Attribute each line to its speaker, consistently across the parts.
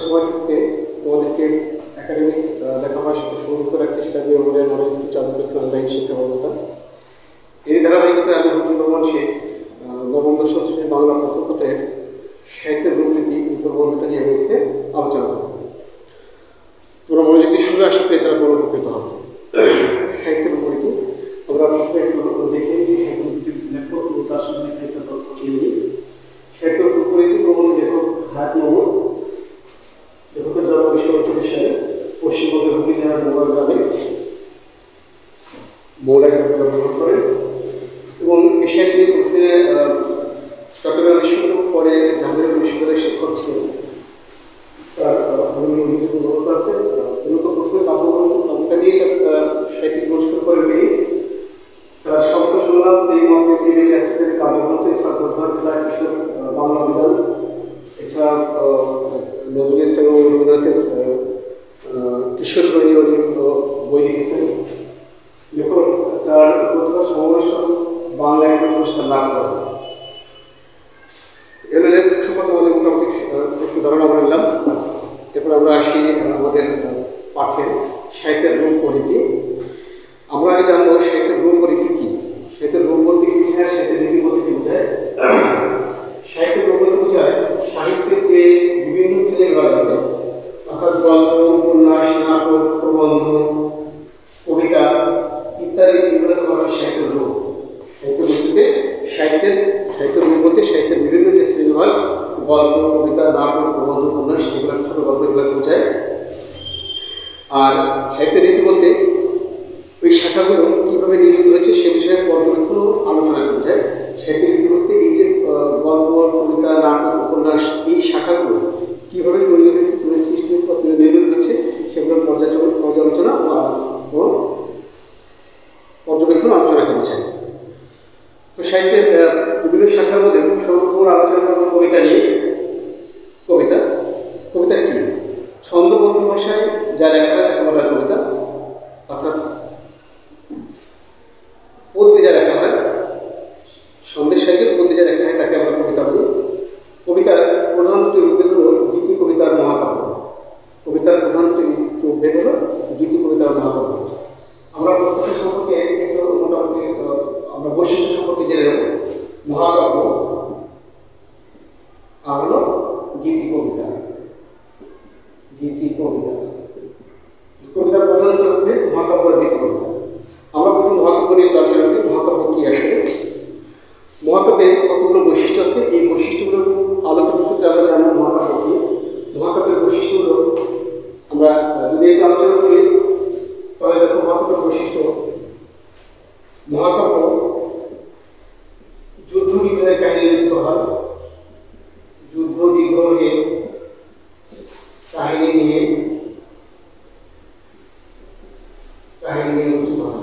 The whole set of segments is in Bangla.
Speaker 1: সময় থেকে তোমাদেরকে একাডেমিক লেখাপড়ার সাথে সংযুক্ত রাখতে সেটা মেমোরিয়াল মডেল স্কুল চালু করেছে অনলাইন শিক্ষা ব্যবস্থা। এই ধারাবাহিকতায় আমি হুকুম রহমান শেখ নবম দশম শ্রেণীর বাংলা প্রথম পত্রের সাহিত্যের রূপনীতি এই প্রবন্ধটা নিয়ে হয়েছে আলোচনা করব। তোমরা মনোযোগ দিয়ে শুনে আশা করি তারা তোমার উপকৃত হবে। সাহিত্যের রূপনীতি আমরা প্রথমে একটু দেখে যে সাহিত্যের লেখক ও তার সঙ্গে একটা তথ্য নিয়ে সাহিত্যের রূপনীতি প্রবন্ধ লেখক হায়াত মাহমুদ, লেখকের জন্ম 1948 সালে পশ্চিমবঙ্গের হুগলি জেলার মোগল গ্রামে মৌলায় জন্মগ্রহণ করেন এবং এশিয়ার তিনি প্রথমে চট্টগ্রাম বিশ্ববিদ্যালয় পরে জাহাঙ্গীরনগর বিশ্ববিদ্যালয়ের শিক্ষক ছিলেন। তার বিভিন্ন উল্লেখযোগ্য আছে। মূলত প্রথমে কাব্যগ্রন্থ কবিতা নিয়ে তার সাহিত্যিক পুরস্কার করেন তিনি। তার শব্দ সংলাপ এই মর্মে বেঁচে আছে তিনি কাব্যগ্রন্থ, এছাড়া প্রধান খেলা কৃষ্ণ বাংলা অভিধান, এছাড়া নজরুল ইসলাম এবং রবীন্দ্রনাথের কিশোর বই লিখেছেন। লেখক তার প্রথম সমাবেশন বাংলা একাডেমি পুরস্কার লাভ করেন। এগুলো লেখক সম্পর্কে আমাদের মোটামুটি একটু ধারণা আমরা নিলাম। এরপর আমরা আসি আমাদের পাঠে সাহিত্যের রূপনীতি। আমরা আগে জানবো সাহিত্যের রূপনীতি কি। সাহিত্যের রূপ বলতে কি বোঝায়, সাহিত্যের নীতি বলতে কি বোঝায়। সাহিত্যের রূপ বলতে বোঝায় সাহিত্যের যে বিভিন্ন শ্রেণীবিভাগ আছে, অর্থাৎ গল্প, উপন্যাস, নাটক, প্রবন্ধ, কবিতা ইত্যাদি, এগুলো বলা হয় সাহিত্যের রূপ। সাহিত্যের রূপ বলতে সাহিত্যের বিভিন্ন যে শ্রেণীবিভাগ, গল্প, কবিতা, নাটক, প্রবন্ধ, উপন্যাস, এগুলো ছোট গল্প এগুলো বোঝায়। আর সাহিত্যের নীতি বলতে ওই শাখাগুলো কীভাবে নির্মিত হয়েছে সে বিষয়ে পর্যবেক্ষণ ও আলোচনা বোঝায়। সাহিত্যের নীতি বলতে এই যে গল্প, কবিতা, নাটক, উপন্যাস এই শাখাগুলো কীভাবে তৈরি হয়েছে, তুলে সৃষ্টি হয়েছে বা তুলে নির্মিত হচ্ছে সেগুলোর পর্যালোচনা ও পর্যবেক্ষণ আলোচনাকে বোঝায়। তো সাহিত্যের বিভিন্ন শাখার মধ্যে সর্বপ্রথম আলোচনা করব কবিতা নিয়ে। কবিতা কি? ছন্দবদ্ধ ভাষায় যা লেখা হয় তাকে বলা হয় কবিতা, অর্থাৎ পদ্যে যা লেখা হয়, ছন্দের সাহিত্যে পদ্যে যা লেখা হয় তাকে আমরা কবিতা বলি। কবিতার প্রধান দুটি রূপভেদ হল গীতি কবিতা আর মহাকাব্য। কবিতার প্রধান দুটি রূপভেদ হল গীতি কবিতা আর মহাকাব্য। আমরা প্রত্যেক সম্পর্কে একটু মোটামুটি আমরা বৈশিষ্ট্য সম্পর্কে জেনে নেব। মহাকাব্য আর হল গীতি কবিতা। কবিতার প্রধান রূপে মহাকাব্য আর গীতি কবিতা। আমরা প্রথম মহাকাব্য নিয়ে আলোচনা করি। মহাকাব্য কি আসলে? মহাকাব্যের কতগুলো বৈশিষ্ট্য আছে, এই বৈশিষ্ট্যগুলো আলোকিত আমরা জানবো মহাকাব্য কি। মহাকাব্যের বৈশিষ্ট্যগুলো আমরা যদি একটু আলোচনা করি তাহলে দেখো মহাকাব্যের বৈশিষ্ট্য। মহাকাব্য যুদ্ধ বিগ্রহের কাহিনী রচিত হয়। যুদ্ধ বিগ্রহের কাহিনী নিয়ে রচিত হয়।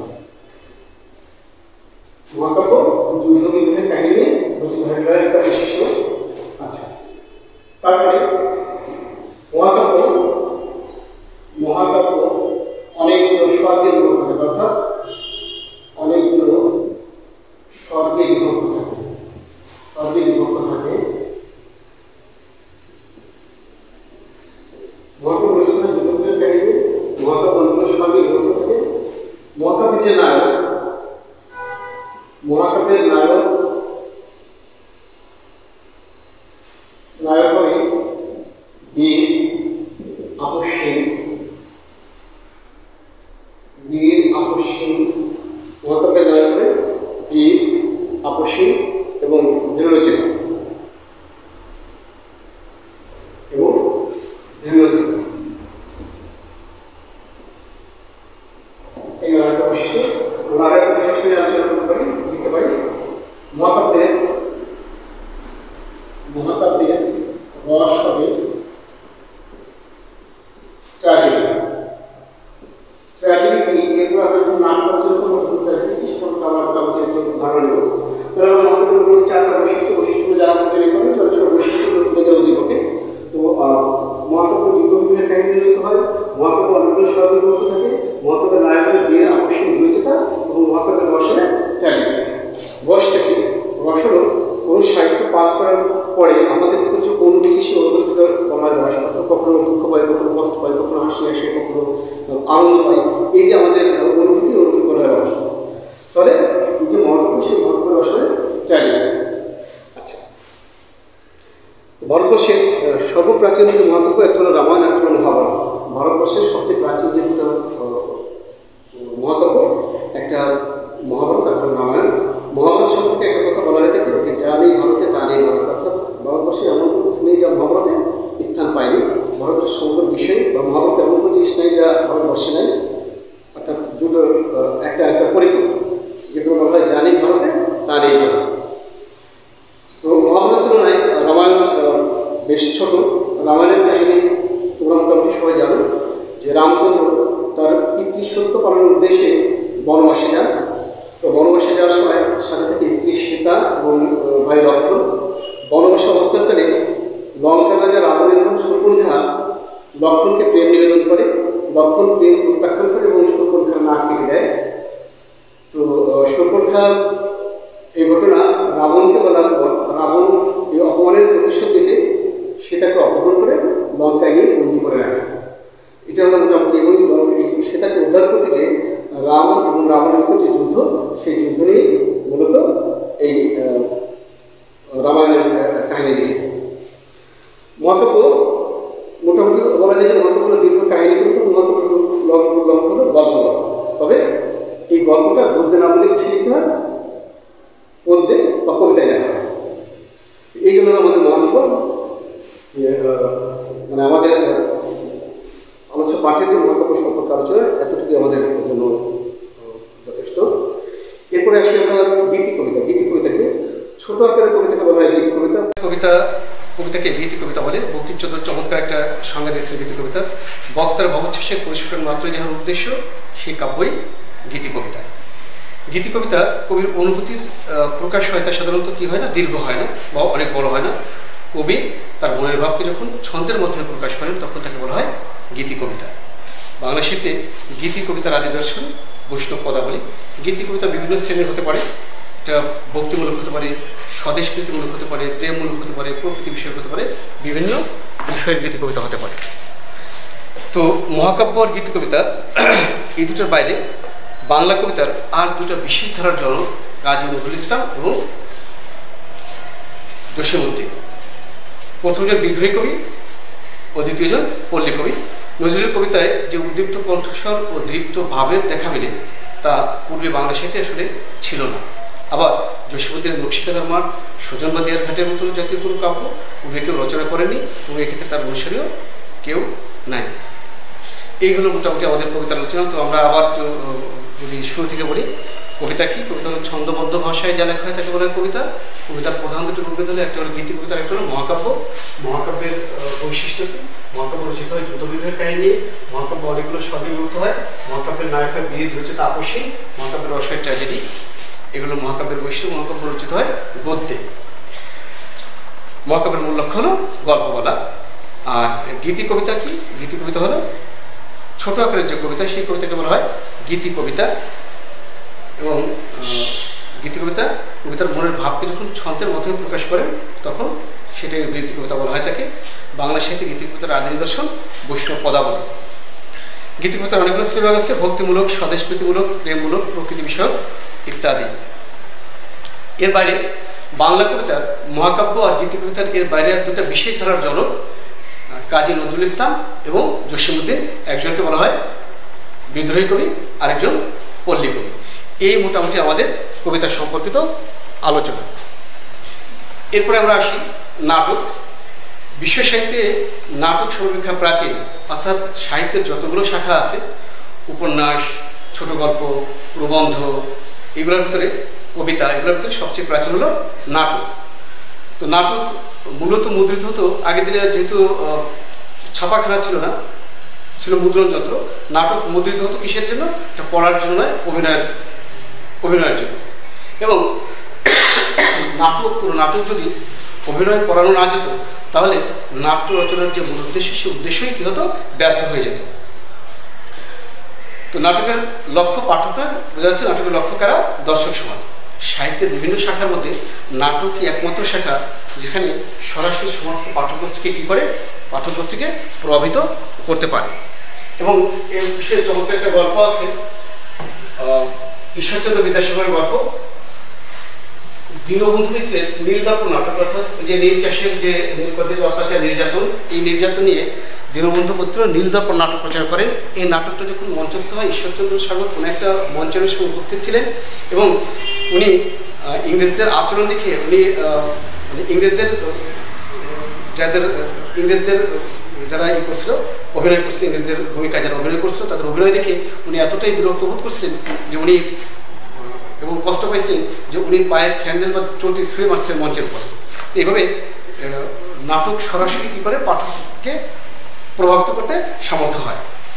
Speaker 1: মহাকাব্য যুদ্ধ বিগ্রহের কাহিনী নিয়ে রচিত হয়, একটা বৈশিষ্ট্য। আচ্ছা, তারপরে মহাকাব্য অনেকগুলো স্বর্গে বিভক্ত থাকে, অর্থাৎ অনেকগুলো স্বর্গে বিভক্ত থাকে। মহাকাব্য রচিত হয় যুদ্ধের কাহিনী। মহাকাব্য অনেকগুলো স্বর্গে বিভক্ত থাকে। মহাকাব্যের যে নায়ক, মহাকাব্যের নায়ক হয় বীর, আপসহীন। মহাকাব্যের নায়ক হয় বীর, আপসহীন এবং দৃঢ়চিত। এই আরেকটা বৈশিষ্ট্য। আমরা আরেকটা বৈশিষ্ট্য নিয়ে আলোচনা করতে পারি, লিখতে পারি। মহাকাব্যের রস হবে ট্র্যাজেডি। কি? এরপর আমরা যখন নাটক আলোচনা করবো তখন ট্র্যাজেডি সম্পর্কে আমরা মোটামুটি একটু ধারণা নেব। তাহলে আমরা মহাকাব্যের চারটা বৈশিষ্ট্য যারা আমাদের এখানে ছোট ছোট বৈশিষ্ট্য তুলে দেওয়া উদ্দীপকে। তো মহাকাব্য যুদ্ধ বিগ্রহের কাহিনী রচিত হয়। মহাকাব্য অনেকগুলো স্বর্গে বিভক্ত থাকে। মহাকাব্যের নায়ক হয় বীর, আপসহীন, দৃঢ়চিতা এবং মহাকাব্যের রস হয় ট্র্যাজেডি। রসটা কি? রস হল কোনো সাহিত্য পাঠ করার পরে আমাদের ভিতরে যে অনুভূতি, সেই অনুভূতিটা বলা হয় রসপাত্র। কখনো দুঃখ পায়, কখনো কষ্ট পায়, কখনো হাসি আসে, কখনো আনন্দ পায়। এই যে আমাদের অনুভূতি বলা হয় রস। তাহলে এই যে মহাকাব্য, সেই মহাকাব্যের আসলে ট্র্যাজেডি। আচ্ছা, ভারতবর্ষের সর্বপ্রাচীন যে মহাকাব্য একটা হলো রামায়ণ, একটা হলো মহাভারত। ভারতবর্ষের সবচেয়ে প্রাচীন যে দুটো মহাকাব্য, একটা মহাভারত, একটা রামায়ণ। মহাভারত সম্পর্কে একটা কথা বলা হয়ে থাকে যে যা নেই ভারতে তা নেই ভারত, অর্থাৎ ভারতবর্ষে এমন কোনো কিছু নেই যা মহাভারতে স্থান পায়নি। ভারতের সমগ্র বিষয় বা মহাভারতে এমন কোনো জিনিস নেই যা ভারতবর্ষে নেই, অর্থাৎ দুটো একটা পরিপূর্ণ, যেগুলো বলা হয় যা নেই ভারতে তা নেই ভারত। তো মহাভারতের তুলনায় রামায়ণ বেশ ছোট। রামায়ণের কাহিনী তোমরা মোটামুটি সবাই জানো যে রামচন্দ্র তার পিতৃসত্য পালনের উদ্দেশ্যে বনবাসে যান। তো বনবাসে যাওয়ার সময় সাথে থেকে স্ত্রী সীতা এবং ভাই লক্ষ্মণ। বনবাসে অবস্থানকালে লঙ্কার রাজা রাবণের নাম শূর্পণখা লক্ষ্মণকে প্রেম নিবেদন করে। লক্ষ্মণ প্রেম প্রত্যাখ্যান করে এবং শূর্পণখার নাক কেটে দেয়। তো শূর্পণখা এই ঘটনা রাবণকে বলার পর রাবণ এই অপমানের প্রতিশোধ নিতে সীতাকে অপহরণ করে লঙ্কায় গিয়ে বন্দি করে রাখে। এটা হলো মোটামুটি। এবং সীতাকে উদ্ধার করতে যে রাম এবং রাবণের ভিতরে যে যুদ্ধ, সেই যুদ্ধ নিয়ে মূলত এই রামায়ণের কাহিনী লিখিত। মহাকাব্য মোটামুটি বলা যায় যে মহাকাব্য দীর্ঘ কাহিনী, কিন্তু মহাকাব্য লক্ষ্য হলো গল্প। তবে এই গল্পটা গদ্যে না বলে লিখে লিখতে হয়, পদ্যে বা কবিতায় লেখা হয়। এইগুলো আমাদের মহাকাব্য। মানে আমাদের আলোচ্য পাঠের যে মহাকাব্য সম্পর্কে আলোচনা, এতটুকু আমাদের জন্য যথেষ্ট। এরপরে আসি আমরা গীতি কবিতা। গীতি কবিতাকে ছোট আকারের কবিতাকে বলা হয় গীতি কবিতা। কবিতাকে গীতি কবিতা বলে। বঙ্কিমচন্দ্র চমৎকার একটা সংজ্ঞা দিয়েছে গীতি কবিতার। বক্তার ভবচ্ছেষের পরিস্ফুটন মাত্রই যাহার উদ্দেশ্য, সেই কাব্যই গীতি কবিতা। গীতি কবিতা কবির অনুভূতির প্রকাশ হয়, তা সাধারণত কি হয় না, দীর্ঘ হয় না বা অনেক বড় হয় না। কবি তার মনের ভাবকে যখন ছন্দের মধ্যে প্রকাশ করেন, তখন তাকে বলা হয় গীতি কবিতা। বাংলা সাহিত্যে গীতি কবিতার আদি দর্শন বৈষ্ণব পদাবলী। গীতি কবিতা বিভিন্ন শ্রেণীর হতে পারে। এটা ভক্তিমূলক হতে পারে, স্বদেশপ্রীতিমূলক হতে পারে, প্রেমমূলক হতে পারে, প্রকৃতি বিষয়ক হতে পারে, বিভিন্ন বিষয়ের গীতি কবিতা হতে পারে। তো মহাকাব্য আর গীতি কবিতা এই দুটোর বাইরে বাংলা কবিতার আর দুটো বিশেষ ধারার জনক কাজী নজরুল ইসলাম এবং জসীমউদ্দীন। প্রথমজন বিদ্রোহী কবি ও দ্বিতীয়জন পল্লী কবি। নজরুলের কবিতায় যে উদ্দীপ্ত কণ্ঠস্বর ও দৃপ্ত ভাবের দেখা মিলে, তা পূর্বে বাংলা সাহিত্যে আসলে ছিল না। আবার জসীমউদ্দীনের নকশিকাঁথার মাঠ, সুজন বা দেয়ার ঘাটের মতো জাতীয় কোনো কাব্য পূর্বে কেউ রচনা করেননি, এবং এক্ষেত্রে তার অনুসারীও কেউ নাই। এই হলো মোটামুটি আমাদের কবিতার আলোচনা। তো আমরা আবার যদি শুরু থেকে বলি, কবিতা কি? কবিতা হলো ছন্দবদ্ধ ভাষায় যা লেখা হয় তাকে বলা হয় কবিতা। কবিতার প্রধান দুটো রূপে হলে, একটা হলো গীতি কবিতা, একটা হলো মহাকাব্য। মহাকাব্যের বৈশিষ্ট্য কি? মহাকাব্য রচিত হয় যুদ্ধবিগ্রহের কাহিনী। মহাকাব্য অনেকগুলো স্বরে বিভক্ত হয়। মহাকাব্যের নায়ক হয় বীর, রচিত আপসী। মহাকাব্যের রস হয় ট্র্যাজেডি। এগুলো মহাকাব্যের বৈশিষ্ট্য। মহাকাব্য রচিত হয় গদ্যে। মহাকাব্যের মূল লক্ষ্য হলো গল্প বলা। আর গীতি কবিতা কি? গীতি কবিতা হলো ছোট আকারের যে কবিতা, সেই কবিতাকে বলা হয় গীতি কবিতা। এবং গীতি কবিতা কবিতার মনের ভাবকে যখন ছন্দের মধ্যে প্রকাশ করেন, তখন সেটাকে গীতি কবিতা বলা হয়। তাকে বাংলা সাহিত্যে গীতি কবিতার আদি নিদর্শন বৈষ্ণব পদাবলী। গীতি কবিতার অনেকগুলো শ্রেণীভাগ আছে: ভক্তিমূলক, স্বদেশপ্রীতিমূলক, প্রেমমূলক, প্রকৃতি বিষয়ক ইত্যাদি। এর বাইরে বাংলা কবিতার মহাকাব্য আর গীতি কবিতার এর বাইরে আর দুটা বিশেষ ধারার জনক কাজী নজরুল ইসলাম এবং জসীমউদ্দীন। একজনকে বলা হয় বিদ্রোহী কবি, আরেকজন পল্লী কবি। এই মোটামুটি আমাদের কবিতা সম্পর্কিত আলোচনা। এরপরে আমরা আসি নাটক। বিশ্ব সাহিত্যে নাটক সর্বাপেক্ষা প্রাচীন, অর্থাৎ সাহিত্যের যতগুলো শাখা আছে, উপন্যাস, ছোট গল্প, প্রবন্ধ, এগুলোর ভিতরে কবিতা, এগুলোর ভিতরে সবচেয়ে প্রাচীন হলো নাটক। তো নাটক মূলত মুদ্রিত হতো। আগের দিনে যেহেতু ছাপাখানা ছিল না, ছিল মুদ্রণ যন্ত্র। নাটক মুদ্রিত হতো কিসের জন্য? এটা পড়ার জন্য নয়, অভিনয়ের জন্য। এবং কোনো নাটক যদি অভিনয় করানো না যেত, তাহলে নাট্য রচনার যে মূল উদ্দেশ্য, সেই উদ্দেশ্যই কী হতো? ব্যর্থ হয়ে যেত। তো নাটকের লক্ষ্য পাঠকরা বোঝা যাচ্ছে, নাটকের লক্ষ্য কারা? দর্শক সমাজ। সাহিত্যের বিভিন্ন শাখার মধ্যে নাটকই একমাত্র শাখা যেখানে সরাসরি সমাজকে পাঠ্যপুস্তকে কী করে, পাঠ্যপুস্তকে প্রভাবিত করতে পারে। এবং এর বিষয়ে চমৎকার একটা গল্প আছে, ঈশ্বরচন্দ্র বিদ্যাসাগরের গল্প দীনবন্ধু মিত্রের নীলদর্পণ নাটক, অর্থাৎ যে নীল চাষের যে নীলকরদের অত্যাচার নির্যাতন, এই নির্যাতন নিয়ে দীনবন্ধু মিত্র নীলদর্পণ নাটক প্রচার করেন। এই নাটকটা যখন মঞ্চস্থ হয়, ঈশ্বরচন্দ্র সাগর কোনো একটা মঞ্চের সঙ্গে উপস্থিত ছিলেন এবং উনি ইংরেজদের আচরণ দেখে উনি ইংরেজদের যারা করছিল, অভিনয় করছিলেন, ইংরেজদের ভূমিকায় যারা অভিনয় করছিল তাদের অভিনয় দেখে উনি এতটাই বিরক্ত বোধ করছিলেন যে উনি এবং কষ্ট পাইছিলেন যে উনি পায়ের স্যান্ডেল বা চটি ছুঁড়ে মারছিলেন মঞ্চের পরে। এইভাবে নাটক সরাসরি কী করে পাঠককে প্রভাবিত করতে সমর্থ হয়।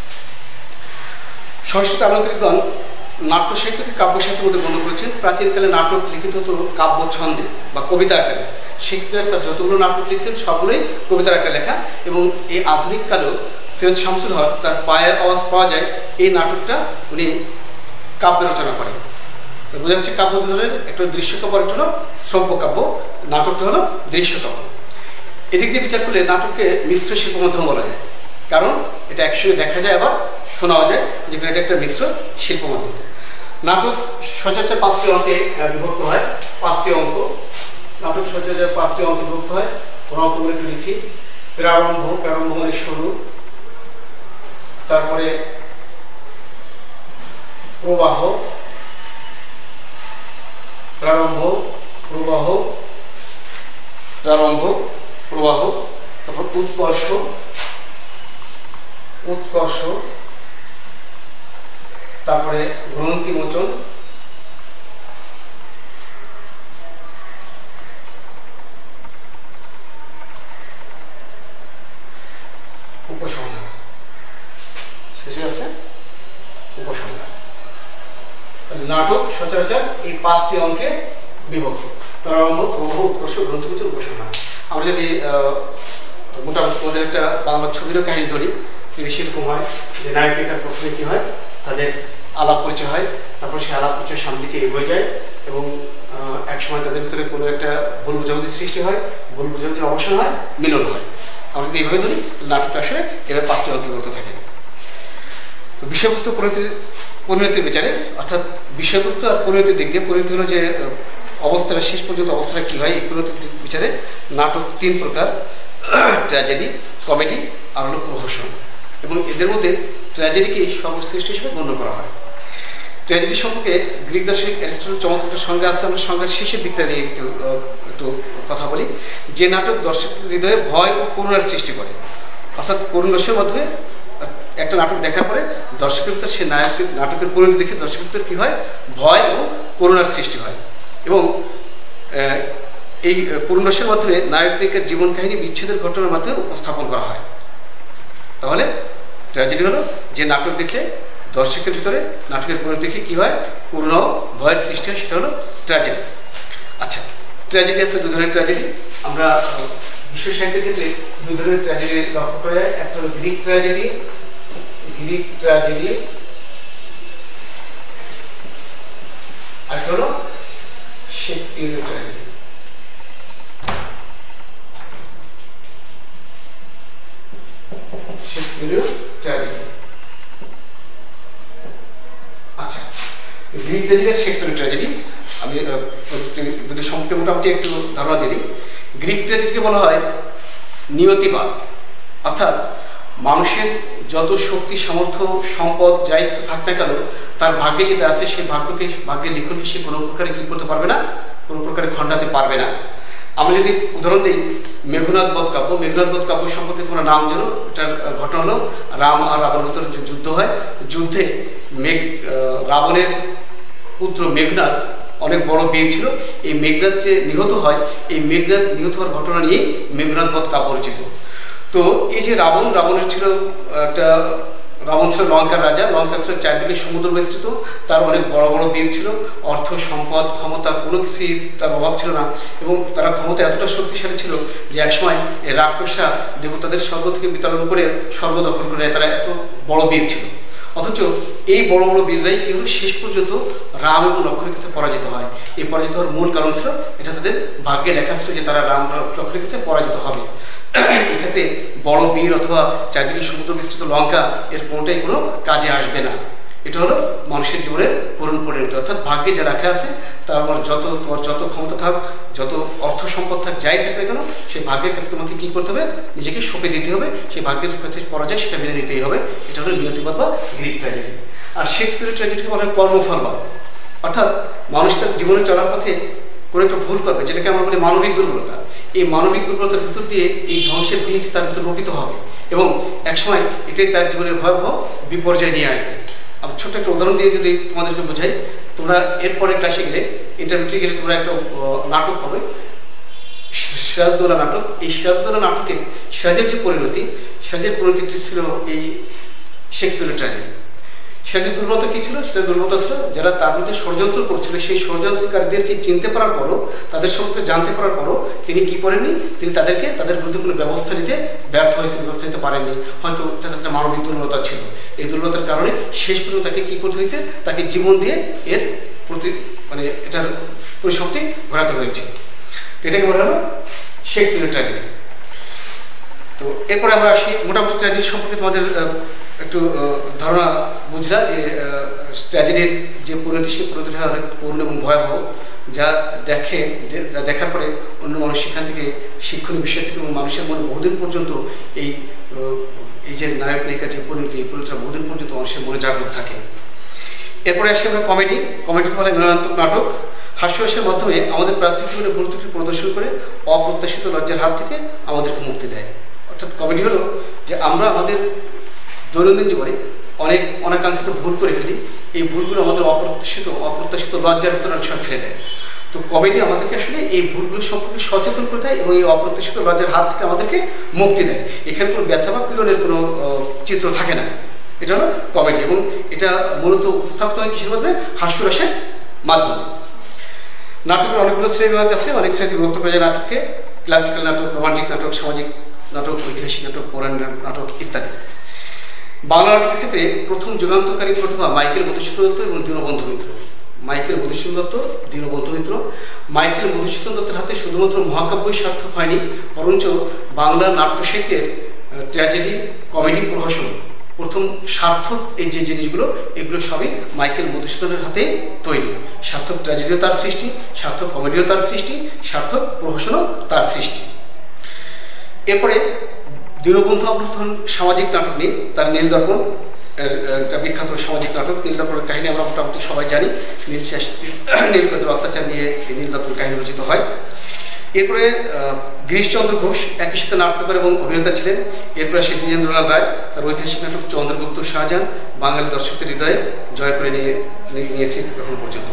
Speaker 1: সংস্কৃত আলঙ্কারিকগণ নাট্য সাহিত্যকে কাব্য সাহিত্যের মধ্যে গণ্য করেছেন। প্রাচীনকালে নাটক লিখিত হতো কাব্য ছন্দে বা কবিতা আকারে। শেক্সপিয়ার তার যতগুলো নাটক লিখছেন সবগুলোই কবিতার আকারে লেখা, এবং এই আধুনিক কালেও সৈয়দ শামসুল হক তার পায়ের আওয়াজ পাওয়া যায় এই নাটকটা উনি কাব্য রচনা করেন। বোঝা যাচ্ছে কাব্য দু ধরনের, একটা দৃশ্যকাব্য, একটা হলো শ্রব্য কাব্য, নাটকটা হলো দৃশ্যকাব্য। এদিক দিয়ে বিচার করলে নাটককে মিশ্র শিল্প মাধ্যম বলা যায়, কারণ এটা একসঙ্গে দেখা যায় আবার শোনাও যায়, যেখানে এটা একটা মিশ্র শিল্প মাধ্যম। নাটক সচরাচর 5টি অঙ্কে বিভক্ত হয়। 5টি অঙ্ক নাটক সচরাচর 5টি অঙ্কে বিভক্ত হয়। কোনো অঙ্কগুলো একটু লিখি। প্রারম্ভ, প্রারম্ভ মানে শুরু, তারপরে প্রবাহ, প্রারম্ভ, প্রবাহ, প্রারম্ভ, প্রবাহ, তারপর উৎকর্ষ, উৎকর্ষ, তারপরে গ্রন্থি মোচন, উপসংহার, শেষে আছে উপসংহার। নাটক সচরাচর এই 5টি অঙ্কে বিভক্ত: প্রারম্ভ, প্রবাহ, উৎকর্ষ, গ্রন্থি মোচন, উপসংহার। আমরা যদি মোটামুটি ওদের একটা বাংলা ছবিরও কাহিনী ধরি, সেরকম হয় যে নায়িকার প্রথমে কী হয়, তাদের আলাপ পরিচয় হয়, তারপর সেই আলাপ পরিচয় সামনে দিকে এগিয়ে যায় এবং একসময় তাদের ভিতরে কোনো একটা ভুল বোঝাবুঝির সৃষ্টি হয়, ভুল বোঝাবুঝির অবসান হয়, মিলন হয়। আমরা যদি এইভাবে ধরি নাটকটা আসলে এভাবে 5টি অঙ্কে বিভক্ত থাকে। তো বিষয়বস্তু পরিণতির বিচারে, অর্থাৎ বিষয়বস্তু আর পরিণতির দিক দিয়ে, পরিণতি হলো যে অবস্থাটা শেষ পর্যন্ত অবস্থাটা কী হয়, এই পরিণতির বিচারে নাটক 3 প্রকার: ট্র্যাজেডি, কমেডি আর হলো প্রহসন। এবং এদের মধ্যে ট্র্যাজেডিকে সর্বশ্রেষ্ঠ হিসেবে গণ্য করা হয়। ট্র্যাজেডি সম্পর্কে গ্রিক দার্শনিক অ্যারিস্টটলের চমৎকার একটা সংজ্ঞা আছে। আমরা সংজ্ঞার শেষের দিকটা দিয়ে একটু কথা বলি। যে নাটক দর্শকের হৃদয়ে ভয় ও করুণার সৃষ্টি করে, অর্থাৎ করুণ রসের মাধ্যমে একটা নাটক দেখার পরে দর্শকের ভিতর সে নাটকের পরিণতি দেখে দর্শকের ভিতর কী হয়, ভয় ও করুণার সৃষ্টি হয়। এবং এই করুণ রসের মাধ্যমে নায়ক নায়িকার জীবন কাহিনী বিচ্ছেদের ঘটনার মাধ্যমে উপস্থাপন করা হয়। তাহলে ট্র্যাজেডি হলো যে নাটক দেখে দর্শকের ভিতরে নাটকের পরিণতি দেখে কী হয়, করুণা ও ভয়ের সৃষ্টি হয়, সেটা হলো ট্র্যাজেডি। আচ্ছা, ট্র্যাজেডি আছে 2 ধরনের ট্র্যাজেডি। আমরা বিশ্ব সাহিত্যের ক্ষেত্রে 2 ধরনের ট্র্যাজেডি লক্ষ্য করা যায়। একটা হলো গ্রিক ট্র্যাজেডি, গ্রিক ট্র্যাজেডি, আর একটা হলো শেক্সপিয়ারের ট্র্যাজেডি। শেক্সপিয়ারের ট্র্যাজেডি। আচ্ছা, গ্রিক ট্র্যাজেডি আর শেক্সপিয়ারের ট্র্যাজেডি আমি দুটো সম্পর্কে মোটামুটি একটু ধারণা দিই। গ্রিক ট্র্যাজেডিকে বলা হয় নিয়তিবাদ, অর্থাৎ মানুষের যত শক্তি, সামর্থ্য, সম্পদ যাই কিছু থাক না কেন, তার ভাগ্যে যেটা আছে সেই ভাগ্যের লিখনকে সে কোনো প্রকারে কী করতে পারবে না, কোনো প্রকারে খণ্ডাতে পারবে না। আমরা যদি উদাহরণ দিই, মেঘনাদ বধ কাব্য। মেঘনাদ বধ কাব্য সম্পর্কে তোমরা নাম জানো। এটার ঘটনা হলো রাম আর রাবণের ভিতরে যে যুদ্ধ হয়, যুদ্ধে রাবণের পুত্র মেঘনাদ অনেক বড় বীর ছিল। এই মেঘনাদ যে নিহত হয়, এই মেঘনাদ নিহত হওয়ার ঘটনা নিয়ে মেঘনাদ বধ কাব্য রচিত। তো এই যে রাবণের ছিল রাবণ ছিল লঙ্কার রাজা। লঙ্কা ছিল চারদিকে সমুদ্র বিস্তৃত, তার অনেক বড় বড় বীর ছিল, অর্থ, সম্পদ, ক্ষমতা কোনো কিছুই তার অভাব ছিল না। এবং তারা ক্ষমতা এতটা শক্তিশালী ছিল যে একসময় এই রাক্ষসরা দেবতাদের স্বর্গ থেকে বিতাড়ন করে স্বর্গ দখল করে নেয়। তারা এত বড় বীর ছিল।
Speaker 2: অথচ এই বড় বড় বীররাই কি হলো, শেষ পর্যন্ত রাম এবং লক্ষ্মণের কাছে পরাজিত হয়। এই পরাজিত হওয়ার মূল কারণ ছিল, এটা তাদের ভাগ্যে লেখা ছিল যে তারা রাম লক্ষ্মণের কাছে পরাজিত হবে। এক্ষেত্রে বড় বীর অথবা চারদিকে সমুদ্র বিস্তৃত লঙ্কা এর কোনোটাই কোনো কাজে আসবে না। এটা হলো মানুষের জীবনের করুণ পরিণতি। অর্থাৎ ভাগ্যে যা লেখা আছে, তোমার যত ক্ষমতা থাক, যত অর্থ সম্পদ থাক, যাই থাকবে কেন, সেই ভাগ্যের কাছে তোমাকে কি করতে হবে, নিজেকে সঁপে দিতে হবে। সেই ভাগ্যের কাছে পরাজয় সেটা মেনে নিতেই হবে। এটা হলো নিয়তিবাদ বা গ্রিক ট্র্যাজেডি। আর শেক্সপিয়ারের ট্র্যাজেডিকে বলা হয় কর্মফলবাদ। অর্থাৎ মানুষ তার জীবনে চলার পথে কোনো একটা ভুল করবে, যেটাকে আমরা বলি মানবিক দুর্বলতা। এই মানবিক দুর্বলতার ভিতর দিয়ে এই ধ্বংসের বীজ তার ভিতর রোপিত হবে এবং একসময় এটাই তার জীবনের ভয়াবহ বিপর্যয় নিয়ে আসবে। আমি ছোট্ট একটা উদাহরণ দিয়ে যদি তোমাদেরকে বোঝাই, তোমরা এরপরে ক্লাসে গেলে, ইন্টারমিডিয়েটে গেলে তোমরা একটা নাটক পাবে, সিরাজউদ্দৌলা নাটক। এই সিরাজউদ্দৌলা নাটকের সিরাজের যে পরিণতি, সিরাজের পরিণতিটি ছিল এই শেক্সপিয়ারের ট্র্যাজেডি। সিরাজের দুর্বলতা কী ছিল? সিরাজের দুর্বলতা ছিল যারা তার মধ্যে ষড়যন্ত্র করছিল, সেই ষড়যন্ত্রকারীদেরকে চিনতে পারার পরও, তাদের সম্পর্কে জানতে পারার পরও তিনি কি করেননি, তিনি তাদের বিরুদ্ধে কোনো ব্যবস্থা নিতে ব্যর্থ হয়েছে, ব্যবস্থা নিতে পারেননি। হয়তো তাদের একটা মানবিক দুর্বলতা ছিল। এই দুর্বলতার কারণে শেষ পর্যন্ত তাকে কী করতে হয়েছে, তাকে জীবন দিয়ে এর প্রতি এটার পরিসমাপ্তি ঘটাতে হয়েছে। তো এটাকে বলা হলো শেক্সপিয়ারের ট্র্যাজেডি। তো এরপরে আমরা আসি মোটামুটি ট্র্যাজেডি সম্পর্কে তোমাদের একটু ধারণা বুঝলা যে ট্র্যাজেডির যে পরিণতি, সেই পরিণতিটা অনেক করুণ এবং ভয়াবহ। যা দেখার পরে অন্য মানুষ সেখান থেকে শিক্ষণীয় বিষয় থেকে এবং মানুষের মনে বহুদিন পর্যন্ত এই যে নায়ক নায়িকার যে পরিণতি, এই পরিণতিটা বহুদিন পর্যন্ত মানুষের মনে জাগ্রত থাকে। এরপরে আসি আমরা কমেডিকে বলা হয় মিলনাত্মক নাটক। হাস্যরসের মাধ্যমে আমাদের প্রাথমিক জীবনে ভুল ত্রুটি প্রদর্শন করে অপ্রত্যাশিত লজ্জার হাত থেকে আমাদেরকে মুক্তি দেয়। অর্থাৎ কমেডি হলো যে আমরা আমাদের দৈনন্দিন জীবনে অনেক অনাকাঙ্ক্ষিত ভুল করে ফেলি। এই ভুলগুলো আমাদের অপ্রত্যাশিত লজ্জার ভিতরে অনেক সময় ফেলে দেয়। তো কমেডি আমাদেরকে আসলে এই ভুলগুলো সম্পর্কে সচেতন করে দেয় এবং এই অপ্রত্যাশিত লজ্জার হাত থেকে আমাদেরকে মুক্তি দেয়। এখানে কোনো ব্যথা বা পীড়নের কোনো চিত্র থাকে না। এটা হলো কমেডি এবং এটা মূলত উপস্থাপিত হয় কিসের মাধ্যমে? হাস্যরসের মাধ্যমে। নাটকের অনেকগুলো শ্রেণীবিভাগ আছে, অনেক শ্রেণী বিভক্ত করা যায় নাটককে। ক্লাসিক্যাল নাটক, রোমান্টিক নাটক, সামাজিক নাটক, ঐতিহাসিক নাটক, পৌরাণিক নাটক ইত্যাদি। বাংলা নাটকের ক্ষেত্রে প্রথম যুগান্তকারী প্রতিভা মাইকেল মধুসূদন দত্ত এবং দীনবন্ধু মিত্র। মাইকেল মধুসূদন দত্ত, দীনবন্ধু মিত্র। মাইকেল মধুসূদন দত্তের হাতে শুধুমাত্র মহাকাব্যই সার্থক হয়নি, বরঞ্চ বাংলা নাট্যসাহিত্যের ট্র্যাজেডি, কমেডি, প্রহসন প্রথম সার্থক এই যে জিনিসগুলো, এগুলো সবই মাইকেল মধুসূদনের হাতে তৈরি। সার্থক ট্র্যাজেডিও তার সৃষ্টি, সার্থক কমেডিও তার সৃষ্টি, সার্থক প্রহসনও তার সৃষ্টি। এরপরে দীনবন্ধু অভ্যুত্থান সামাজিক নাটক নিয়ে তার নীলদর্পণ, একটা বিখ্যাত সামাজিক নাটক। নীলদর্পণের কাহিনী আমরা মোটামুটি সবাই জানি। নীলকণ্ঠের অত্যাচার নিয়ে এই নীলদর্পণ কাহিনী রচিত হয়। এরপরে গিরিশচন্দ্র ঘোষ একই সাথে নাট্যকার এবং অভিনেতা ছিলেন। এরপরে আসে দ্বিজেন্দ্রলাল রায়, তার ঐতিহাসিক নাটক চন্দ্রগুপ্ত শাহজাহান বাঙালি দর্শকদের হৃদয়ে জয় করে নিয়েছে এখন পর্যন্ত।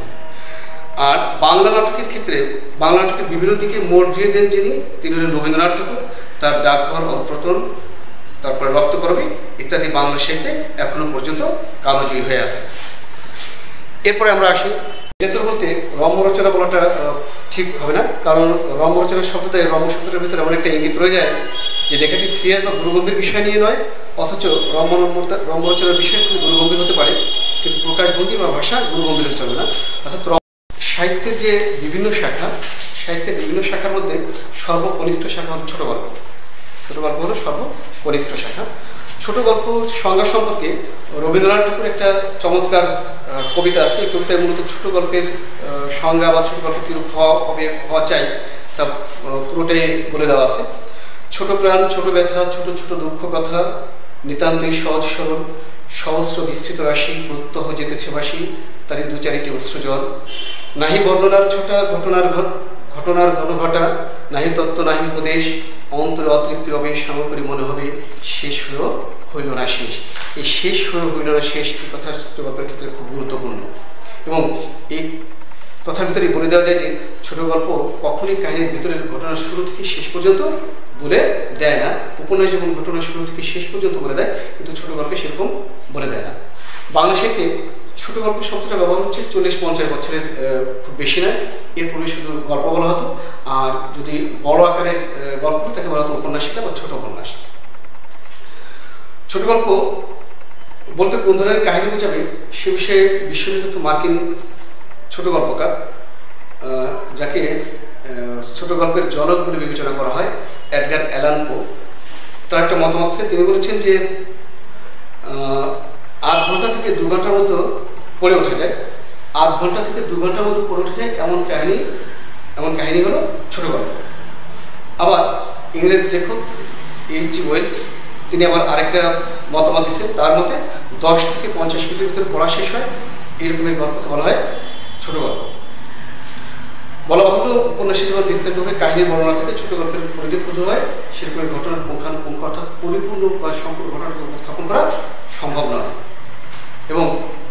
Speaker 2: আর বাংলা নাটকের ক্ষেত্রে বাংলা নাটকের বিভিন্ন দিকে মোড় ঘুরিয়ে দেন যিনি, তিনি হলেন রবীন্দ্রনাথ ঠাকুর। তার ডাকঘর, অপ্রতন, তারপরে রক্তকরবী ইত্যাদি বাংলা সাহিত্যে এখনো পর্যন্ত কালজয়ী হয়ে আছে। এরপরে আমরা আসি লেখক বলতে রম্য রচনা বলাটা ঠিক হবে না, কারণ রম্য রচনার শব্দটা, রম্য শব্দটার ভিতরে এমন একটা ইঙ্গিত রয়ে যায় যে লেখাটি সিরিয়াস বা গুরুগম্ভীর বিষয় নিয়ে নয়, অথচ রম্য রচনার বিষয় খুব গুরুগম্ভীর হতে পারে, কিন্তু প্রকাশভঙ্গি বা ভাষা গুরুগম্ভীর চলে না। অর্থাৎ সাহিত্যের যে বিভিন্ন শাখা, সাহিত্যের বিভিন্ন শাখার মধ্যে সর্বকনিষ্ঠ শাখা হলো ছোট গল্প। ছোট গল্প হলো সর্বকনিষ্ঠ শাখা। ছোট গল্প সংজ্ঞা সম্পর্কে রবীন্দ্রনাথ ঠাকুর একটা চমৎকার কবিতা আছে। এই কবিতায় মূলত ছোট গল্পের সংজ্ঞা বা ছোট গল্প কীরূপ হওয়া চাই তা পুরোটাই বলে দেওয়া আছে। ছোট প্রাণ, ছোট ব্যথা, ছোট ছোট দুঃখ কথা, নিতান্তই সহজ সরল, সহস্র বিস্তৃত রাশি, প্রত্যহ যেতেছে বাসি, তারই দু চারিটি অশ্রু জল। নাহি বর্ণনার ছোটা, ঘটনার ঘন ঘটা, নাহি তত্ত্ব নাহি উপদেশ, অন্তরে অতৃপ্তি রবে, সামগ্রী মনে হবে শেষ হইল না শেষ। এই শেষ হইল না শেষ এই কথা গল্পের ক্ষেত্রে খুব গুরুত্বপূর্ণ এবং এই কথার ভিতরে বলে দেওয়া যায় যে ছোট গল্প কখনই কাহিনীর ভিতরের ঘটনার শুরু থেকে শেষ পর্যন্ত বলে দেয় না। উপন্যাস যেমন ঘটনার শুরু থেকে শেষ পর্যন্ত বলে দেয়, কিন্তু ছোট গল্পে সেরকম বলে দেয় না। বাংলা সাহিত্যে ছোট গল্প শব্দটা ব্যবহার হচ্ছে 40-50 বছরের খুব বেশি নয়। এরপরে শুধু গল্প বলা হতো, আর যদি বড় আকারের গল্প তাকে বলা হতো উপন্যাসিকা বা ছোট উপন্যাস। ছোট গল্প বলতে কোন ধরনের কাহিনী বোঝাবে সে বিষয়ে বিশ্ববিখ্যাত মার্কিন ছোট গল্পকার, যাকে ছোট গল্পের জনক বলে বিবেচনা করা হয়, এডগার অ্যালান পো, তার একটা মতামত আছে। তিনি বলেছেন যে 8 ঘন্টা থেকে 2 ঘন্টার মতো পড়ে ওঠা যায়, 8 ঘন্টা থেকে 2 ঘন্টার মতো পড়ে ওঠা যায় এমন কাহিনী হলো ছোট গল্প। আবার ইংরেজ লেখক H.G. ওয়েলস তিনি আবার আরেকটা মতামত দিচ্ছেন, তার মতে 10 থেকে 50 মিনিটের ভিতরে পড়া শেষ হয় এরকমের গল্পকে বলা হয় ছোট গল্প। বলা বাহুল্য উপন্যাসের যেমন বিস্তারিতভাবে কাহিনীর বর্ণনা থেকে ছোট গল্পের পরিধি ক্ষুদ্র হয়, সেরকমের ঘটনার পুঙ্খানুপুঙ্খ অর্থাৎ পরিপূর্ণ বা সম্পূর্ণ ঘটনাকে উপস্থাপন করা সম্ভব নয়। এবং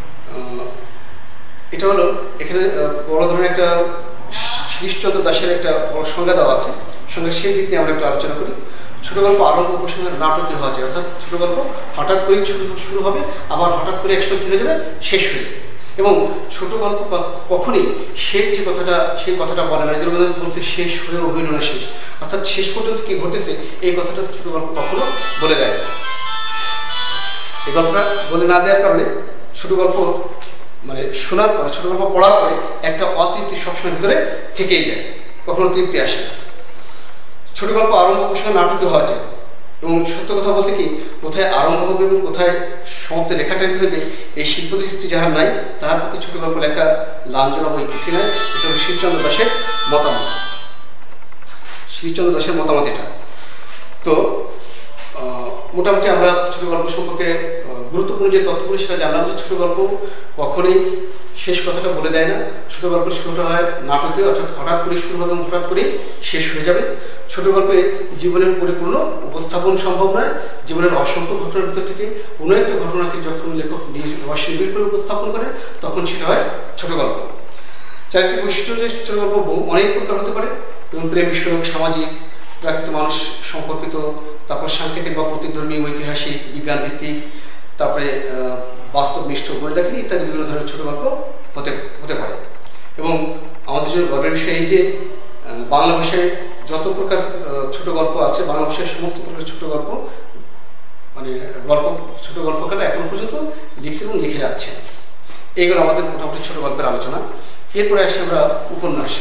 Speaker 2: এটা হলো এখানে বড় ধরনের একটা শিরিশচন্দ্র দাশের একটা বড় সংজ্ঞা দেওয়া আছে, সঙ্গে সেই দিক নিয়ে আমরা একটু আলোচনা করি। ছোট গল্প আরম্ভ উপসংহার নাটকীয় হওয়া যায়, অর্থাৎ ছোট গল্প হঠাৎ করে শুরু হবে, আবার হঠাৎ করে একসময় কী হয়ে যাবে, শেষ হয়ে যাবে। এবং ছোট গল্প কখনই শেষ যে কথাটা সেই কথাটা বলে না, যেরকম বলছে শেষ হয়েও হইল না শেষ, অর্থাৎ শেষ পর্যন্ত কি ঘটেছে এই কথাটা ছোট গল্প কখনো বলে দেয় না। এই গল্পটা বলে না দেওয়ার কারণে ছোট গল্প মানে শোনার পরে, ছোট গল্প পড়ার পরে একটা অতৃপ্তি সবসময় ভিতরে থেকেই যায়, কখনো তৃপ্তি আসে না। ছোট গল্প আরম্ভ উপসংহার নাটকীয় হওয়া যায়। এবং সত্য কথা বলতে কি, কোথায় আরম্ভ হবে এবং কোথায় সমাপ্তি রেখা টানতে হবে এই শিল্পদৃষ্টি যাহার নাই, তার প্রতি ছোট গল্প লেখা লাঞ্ছনা বই কিছু নয়। এটা হল শিরিশচন্দ্র দাশের মতামত, শিরিশচন্দ্র দাশের মতামত এটা। তো মোটামুটি আমরা ছোট গল্প সম্পর্কে গুরুত্বপূর্ণ যে তথ্যগুলো সেটা জানলাম, যে ছোট গল্প কখনোই শেষ কথাটা বলে দেয় না। ছোট গল্পের শুরুটা হয় নাটকে, অর্থাৎ হঠাৎ করে শুরু হবে এবং হঠাৎ করে শেষ হয়ে যাবে। ছোট গল্পে জীবনের পরিপূর্ণ উপস্থাপন সম্ভব নয়। জীবনের অসংখ্য ঘটনার ভিতর থেকে কোনো একটা ঘটনাকে যখন লেখক নিবিড় করে উপস্থাপন করে তখন সেটা হয় ছোট গল্প। চারিত্রিক বৈশিষ্ট্য যে ছোট গল্প অনেক প্রকার হতে পারে, এবং প্রেম বিষয়ক, সামাজিক, প্রাকৃত মানুষ সম্পর্কিত, তারপর সাংকেতিক বা প্রতিধর্মী, ঐতিহাসিক, বিজ্ঞান ভিত্তিক, তারপরে বাস্তবনিষ্ঠ, বৈদাখিনী ইত্যাদি বিভিন্ন ধরনের ছোট গল্প হতে পারে। এবং আমাদের জন্য গর্বের বিষয় এই যে বাংলা ভাষায় যত প্রকার ছোট গল্প আছে, বাংলা ভাষায় সমস্ত প্রকার ছোট গল্প মানে ছোট গল্পকাররা এখন পর্যন্ত লিখছে এবং লিখে যাচ্ছে। এইগুলো আমাদের মোটামুটি ছোট গল্পের আলোচনা। এরপরে আসি আমরা উপন্যাস।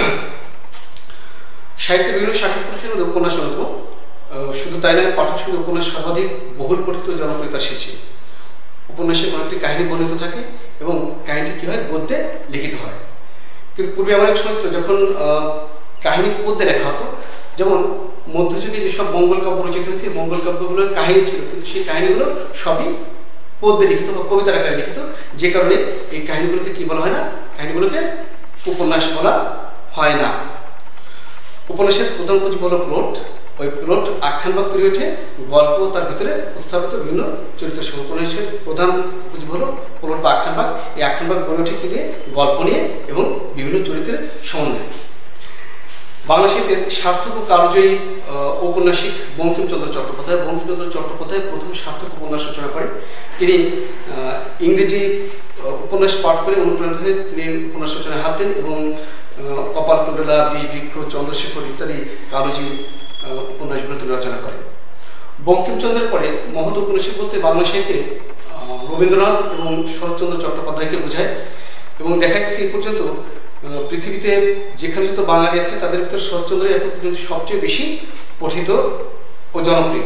Speaker 2: সাহিত্যের বিভিন্ন শাখা প্রকাশের মধ্যে উপন্যাস অন্যতম। শুধু তাই নয়, পাঠক সঙ্গে উপন্যাস সর্বাধিক বহুল পঠিত, জনপ্রিয়তা শিখছে। উপন্যাসে কোনো একটি কাহিনী বর্ণিত থাকে এবং কাহিনীটি কী হয়, গদ্যে লিখিত হয়। কিন্তু পূর্বে আমার এক সময় ছিল যখন কাহিনী পদ্যে লেখা হতো, যেমন মধ্যযুগে যেসব মঙ্গল কাব্য রচিত হয়েছে, মঙ্গল কাব্যগুলোর কাহিনী ছিল, কিন্তু সেই কাহিনীগুলো সবই পদ্যে লিখিত বা কবিতার আকারে লিখিত, যে কারণে এই কাহিনীগুলোকে কি বলা হয় না, কাহিনীগুলোকে উপন্যাস বলা হয় না। উপন্যাসের প্রধান পুঁজি হলো প্লট। ওই প্লট আখ্যানভাগ তৈরি ওঠে, গল্প তার ভিতরে উপস্থাপিত বিভিন্ন চরিত্র সহ। উপন্যাসের প্রধান পুঁজি হলো প্লট বা আখ্যানভাগ। এই আখ্যানভাগ গড়ে ওঠে কি দিয়ে, গল্প নিয়ে এবং বিভিন্ন চরিত্রের সমন্বয়ে। বাংলা সাহিত্যের সার্থক ও কালজয়ী ঔপন্যাসিক বঙ্কিমচন্দ্র চট্টোপাধ্যায় প্রথম সার্থক উপন্যাস রচনা করেন। তিনি ইংরেজি উপন্যাস পাঠ করে অনুপ্রাণিত হয়ে তিনি উপন্যাস রচনায় হাত দেন এবং কপালকুণ্ডলা, বৃক্ষ, চন্দ্রশেখর ইত্যাদি কালজয়ী উপন্যাসগুলো তিনি রচনা করেন। বঙ্কিমচন্দ্রের পরে মহৎ উপন্যাসিক বলতে বাংলা সাহিত্যে রবীন্দ্রনাথ এবং শরৎচন্দ্র চট্টোপাধ্যায়কে বোঝায়। এবং দেখা গেছে এই পর্যন্ত পৃথিবীতে যেখানে যত বাঙালি আছে তাদের ভিতরে শরৎচন্দ্র এখন পর্যন্ত সবচেয়ে বেশি পঠিত ও জনপ্রিয়।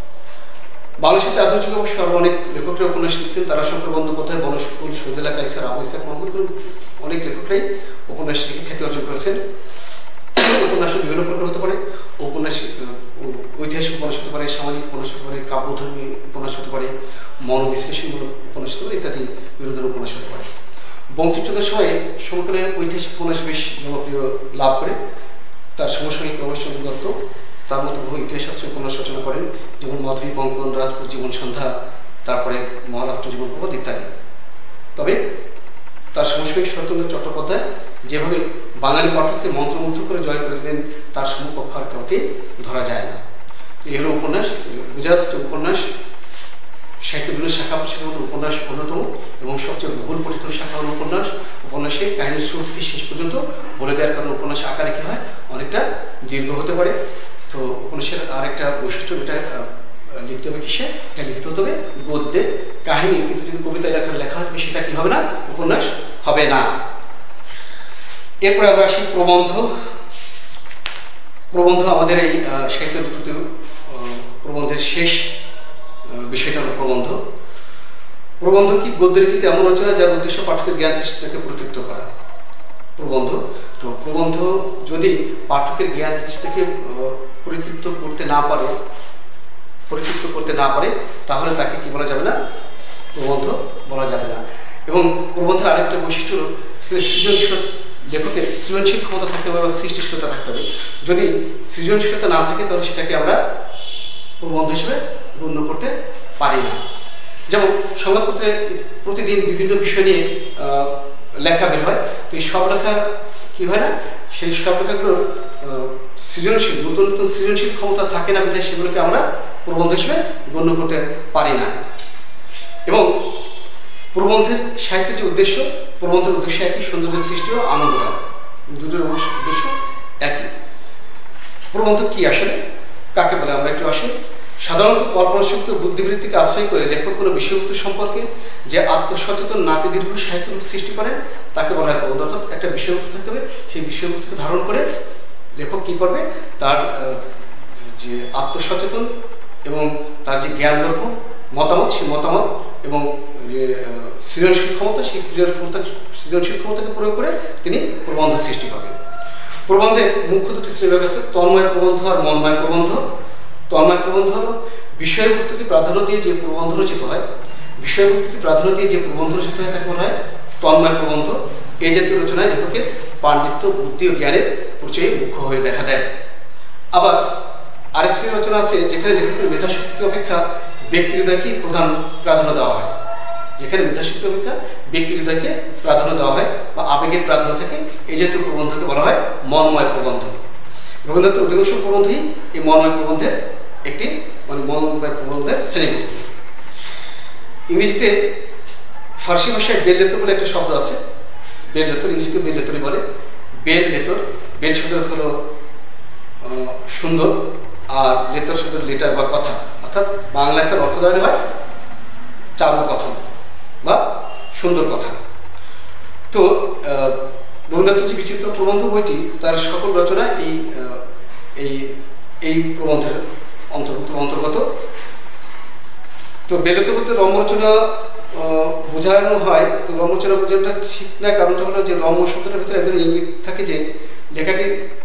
Speaker 2: বাংলা সাহিত্যে আধুনিক যুগে অবশ্য আরও অনেক লেখকরা উপন্যাস লিখছেন। তারাশঙ্কর বন্দ্যোপাধ্যায়, বনশুকুল, সৈয়দুল্লাহ কায়সার, আবু ইসহাক মাহমুদ, অনেক লেখকরাই উপন্যাস লিখে খ্যাতি অর্জন করেছেন। উপন্যাস বিভিন্ন প্রকার হতে পারে। উপন্যাস ঐতিহাসিক উপন্যাস হতে পারে, সামাজিক উপন্যাস হতে পারে, কাব্যধর্মী উপন্যাস হতে পারে, মনোবিশ্লেষণমূলক উপন্যাস হতে পারে, ইত্যাদি বিভিন্ন ধরনের উপন্যাস হতে পারে। বঙ্কিমচন্দ্রের সময় সমকালীন ঐতিহাসিক উপন্যাস বেশ জনপ্রিয় লাভ করে। তার সমসাময়িক রমেশচন্দ্র দত্ত তার মতো বহু ইতিহাসশাস্ত্রী উপন্যাস রচনা করেন, যেমন মাধবী বঙ্কন, রাজপুত জীবন সন্ধ্যা, তারপরে মহারাষ্ট্র জীবন প্রবাদ ইত্যাদি। তবে তার সমসাময়িক শরৎচন্দ্র চট্টোপাধ্যায় যেভাবে বাঙালি পাঠককে মন্ত্রমুগ্ধ করে জয় করেছিলেন, তার সমকক্ষ আর কাউকে ধরা যায় না। এই হলো উপন্যাস। গুজরাট উপন্যাস সাহিত্যের বিভিন্ন শাখা প্রশাখার মধ্যে উপন্যাস অন্যতম এবং সবচেয়ে বহুল পঠিত শাখা হল উপন্যাস। উপন্যাসে কাহিনীর শুরু থেকে শেষ পর্যন্ত বলে দেওয়ার কারণে উপন্যাস আকারে কী হয়, অনেকটা দীর্ঘ হতে পারে। তো উপন্যাসের আরেকটা বৈশিষ্ট্য, এটা লিখতে হবে কিসে, এটা লিখতে হতে হবে গদ্যে, কাহিনী। কিন্তু যদি কবিতা লেখা হবে সেটা কি হবে না, উপন্যাস হবে না। এরপরে আমরা আসি প্রবন্ধ। প্রবন্ধ আমাদের এই সাহিত্যের প্রবন্ধের শেষ বিষয়টা হলো প্রবন্ধ। প্রবন্ধ কি? গদ্য লিখিত এমন রচনা যার উদ্দেশ্য পাঠকের জ্ঞান তৃষ্ণাকে পরিতৃপ্ত করা। প্রবন্ধ। তো প্রবন্ধ যদি পাঠকের জ্ঞান তৃষ্ণাকে পরিতৃপ্ত করতে না পারে তাহলে তাকে কি বলা যাবে না, প্রবন্ধ বলা যাবে না। এবং প্রবন্ধের আরেকটা বৈশিষ্ট্য হল সৃজনশীল, লেখকের সৃজনশীল ক্ষমতা থাকতে হবে এবং সৃষ্টিশীলতা থাকতে হবে। যদি সৃজনশীলতা না থাকে তাহলে সেটাকে আমরা প্রবন্ধ হিসেবে গণ্য করতে পারি না। যেমন সংবাদপত্রে প্রতিদিন বিভিন্ন বিষয় নিয়ে লেখা বের হয়, তো এই সব লেখা কি হয় না, সেই সব লেখাগুলোর সৃজনশীল নতুন নতুন সৃজনশীল ক্ষমতা থাকে না, বিধায় সেগুলোকে আমরা প্রবন্ধ হিসেবে গণ্য করতে পারি না। এবং প্রবন্ধের সাহিত্যের যে উদ্দেশ্য, প্রবন্ধের উদ্দেশ্য একই, সৌন্দর্য সৃষ্টি ও আনন্দ দেওয়া, দুটোর উদ্দেশ্য একই। প্রবন্ধ কি আসলে, কাকে বলে আমরা একটু আসি। সাধারণত কল্পনাশক্তি ও বুদ্ধিবৃত্তিকে আশ্রয় করে লেখক কোনো বিষয়বস্তু সম্পর্কে যে আত্মসচেতন নাতিদীর্ঘ সাহিত্য সৃষ্টি করেন তাকে বলা হয় প্রবন্ধ। অর্থাৎ একটা বিষয়বস্তু থাকতে হবে, সেই বিষয়বস্তুকে ধারণ করে লেখক কি করবে, তার যে আত্মসচেতন এবং তার যে জ্ঞানগর্ভ মতামত, সেই মতামত এবং যে সৃজনশীল ক্ষমতা, সেই সৃজনশীল ক্ষমতাকে প্রয়োগ করে তিনি প্রবন্ধ সৃষ্টি করবেন। প্রবন্ধে মুখ্য দুটি শ্রেণী আছে, তন্ময় প্রবন্ধ আর মন্ময় প্রবন্ধ। তন্ময় প্রবন্ধ হল বিষয়বস্তুকে প্রাধান্য দিয়ে যে প্রবন্ধ রচিত হয়, বিষয়বস্তুকে প্রাধান্য দিয়ে যে প্রবন্ধ রচিত হয় তাকে বলা হয় তন্ময় প্রবন্ধ। এই জাতীয় রচনায় লেখকের পাণ্ডিত্য, বুদ্ধি ও জ্ঞানের পরিচয় মুখ্য হয়ে দেখা দেয়। আবার আরেক শ্রেণীর রচনা আছে যেখানে লেখকের মেধাশক্তি অপেক্ষা ব্যক্তি হৃদয়কে প্রাধান্য দেওয়া হয়, যেখানে মেধাশক্তি অপেক্ষা ব্যক্তি হৃদয়কে প্রাধান্য দেওয়া হয় বা আবেগের প্রাধান্য থাকে, এই জাতীয় প্রবন্ধকে বলা হয় মন্ময় প্রবন্ধ। রবীন্দ্রনাথের অধিকাংশ প্রবন্ধই এই মন্ময় প্রবন্ধের একটি মন্ময় প্রবন্ধের শ্রেণীভুক্ত। ইংরেজিতে ফার্সি ভাষায় বেল লেতর বলে একটা শব্দ আছে, বেল লেতর, ইংরেজিতে বেল লেতরই বলে। বেল লেতর, বেল শব্দের অর্থ হলো সুন্দর, আর লেতর শব্দের লেটার বা কথা, অর্থাৎ বাংলায় তার অর্থ দাঁড়ানো হয় চারু কথন বা সুন্দর কথা। তো রবীন্দ্রনাথের যে বিচিত্র প্রবন্ধ বইটি, তার সকল রচনা এই প্রবন্ধের অন্তর্গত। তো বেলতে বলতে রম্যরচনা বোঝানো হয়। তো রম্যরচনা বোঝানোটা ঠিক না, কারণটা হলো যে রম্য শব্দটার ভিতরে একজন ইঙ্গিত থাকে যে লেখাটি